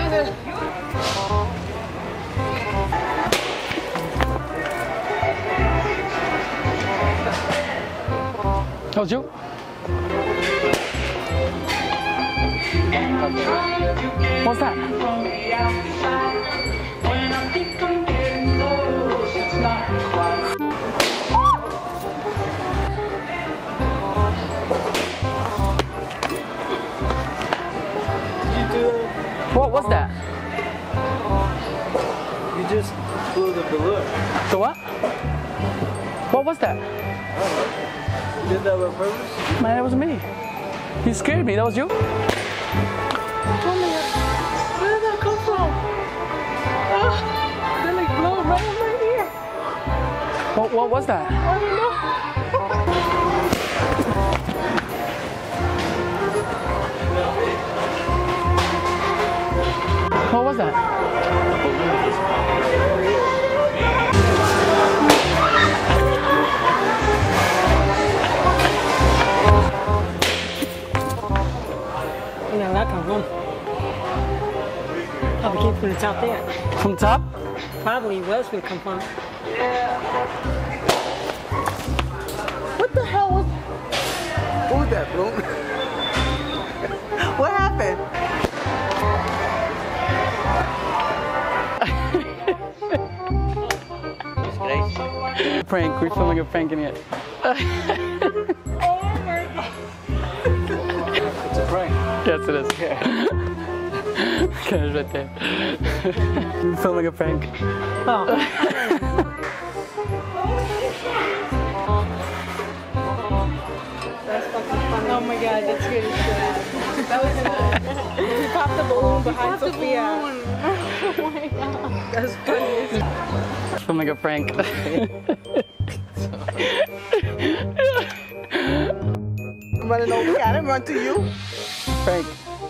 That was you? What's that? What was that? You just blew the balloon. The what? What was that? You did that on purpose? Man, that was me. You scared me. That was you? Oh my god. Where did that come from? They like blow right in my ear. What was that? I don't know. What was that? Now that come from. Probably came from the top there. From the top? Probably Wells will come from. What the hell was? What was that, Bloom? What happened? Prank. We're filming a prank in it. It's a prank. Yes, it is. Okay, it's right there. We're filming a prank. Oh. Oh my god, that's good as shit. That was good. He popped the balloon behind Sophia. Oh my god. That's funny. Filming a prank. I'm running over here. I didn't run to you. Prank.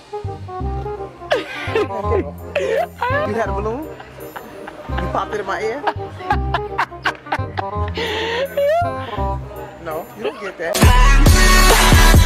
You had a balloon? You popped it in my ear? No, you don't get that.